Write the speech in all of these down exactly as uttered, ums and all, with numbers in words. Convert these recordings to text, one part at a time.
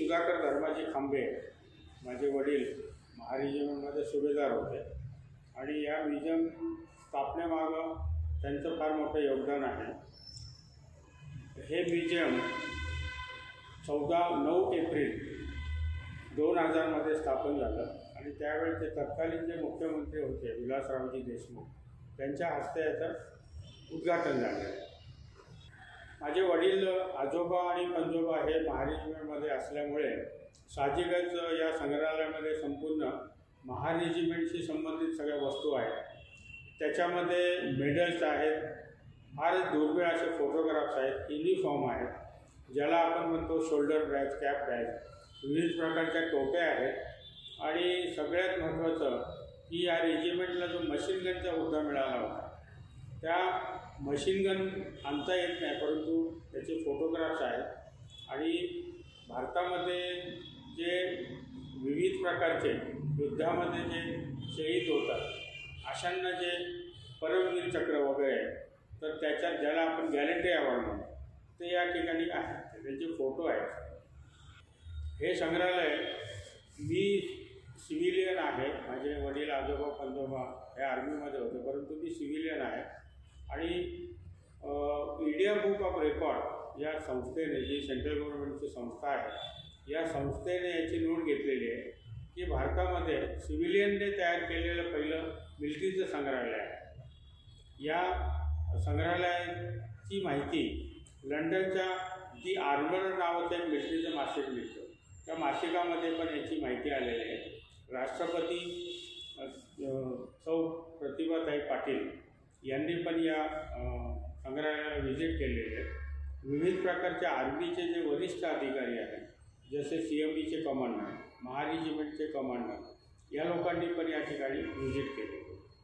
सुधाकर धर्माजी खांबे, माझे वडील महार रेजिमेंटमध्ये सुभेदार होते आणि या म्युझियम स्थापनेमागं त्यांचं फार मोठं योगदान आहे. हे म्युझियम चौदा नऊ एप्रिल दोन हजारमध्ये स्थापन झालं आणि त्यावेळेचे तत्कालीन जे मुख्यमंत्री होते विलासरावजी देशमुख त्यांच्या हस्ते याचं उद्घाटन झालं आहे. माझे वडील आजोबा आणि पंजोबा हे महार रेजिमेंटमध्ये असल्यामुळे साहजिकच या संग्रहालयामध्ये संपूर्ण महार रेजिमेंटशी संबंधित सगळ्या वस्तू आहेत. त्याच्यामध्ये मेडल्स आहेत, फार दुर्मिळ असे फोटोग्राफ्स आहेत, युनिफॉर्म आहेत ज्याला आपण म्हणतो शोल्डर बॅज, कॅप बॅज, विविध प्रकारच्या टोप्या आहेत आणि सगळ्यात महत्त्वाचं की या रेजिमेंटला जो मशीन गनचा हुद्दा मिळाला होता त्या मशीन गन आणता येत नाही, परंतु त्याचे फोटोग्राफ्स आहेत आणि भारतामध्ये जे विविध प्रकारचे युद्धामध्ये जे शहीद होतात अशांना जे परमवीर चक्र वगैरे तर त्याच्यात ज्याला आपण गॅरंटी अवॉर्ड म्हणतो ते या ठिकाणी आहेत, त्यांचे फोटो आहेत. हे संग्रहालय मी सिव्हिलियन आहे, माझे वडील आजोबा पंजोबा हे आर्मीमध्ये होते, परंतु मी सिव्हिलियन आहे आणि इंडिया बुक ऑफ रेकॉर्ड या संस्थेने, जी सेंट्रल गव्हर्नमेंटची संस्था आहे, या संस्थेने याची नोंद घेतलेली आहे की भारतामध्ये सिव्हिलियनने तयार केलेलं पहिलं मिलिटरीचं संग्रहालय आहे. या संग्रहालयाची माहिती लंडनच्या दी आर्मर नावाचं एक मिलिटरीचं मासिक मिळतं, त्या मासिकामध्ये पण याची माहिती आलेली आहे. राष्ट्रपती सौ प्रतिभाताई पाटील यांनी पण या संग्रहालयाला व्हिजिट केलेली आहे. विविध प्रकारच्या आर्मीचे जे वरिष्ठ अधिकारी आहेत जसे सी एम ईचे कमांडर, महार रेजिमेंटचे कमांडर या लोकांनी पण या ठिकाणी व्हिजिट केले.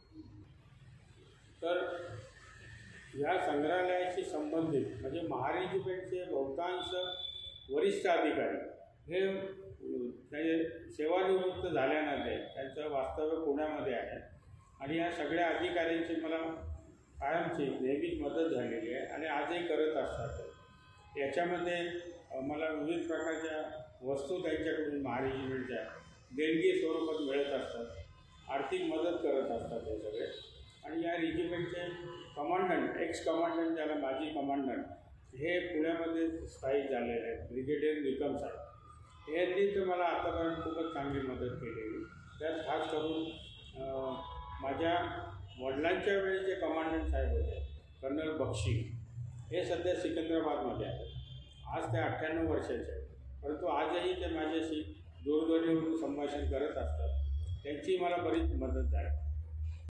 तर या संग्रहालयाशी संबंधित म्हणजे महार रेजिमेंटचे बहुतांश वरिष्ठ अधिकारी हे त्याचे सेवानिवृत्त झाल्यानंतर त्यांचं वास्तव्य पुण्यामध्ये आहे आणि या सगळ्या अधिकाऱ्यांची मला कायमची नेहमीच मदत झालेली आहे आणि आजही करत असतात. याच्यामध्ये मला विविध प्रकारच्या वस्तू त्यांच्याकडून महार रेजिमेंटच्या देणगी स्वरूपात मिळत असतात, आर्थिक मदत करत असतात हे सगळे. आणि या रेजिमेंटचे कमांडंट, एक्स कमांडंट ज्याला माजी कमांडंट हे पुण्यामध्ये स्थायिक झालेले आहेत, ब्रिगेडियर निकम साहेब यांनी तर मला आतापर्यंत खूपच चांगली मदत केलेली. त्यात खास करून माझ्या वडिलांच्या वेळी जे कमांडंट साहेब होते कर्नल बक्षी हे सध्या सिकंदराबादमध्ये आहेत. आज ते अठ्ठ्याण्णव वर्षाचे आहेत, परंतु आजही ते माझ्याशी दूरध्वनीवरून संभाषण करत असतात. त्यांची मला बरीच मदत झाली.